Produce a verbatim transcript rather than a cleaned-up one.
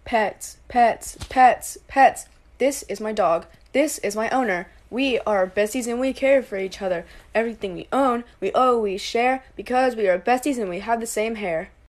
Pets, pets, pets, pets. This is my dog. This is my owner. We are besties and we care for each other. Everything we own, we always share because we are besties and we have the same hair.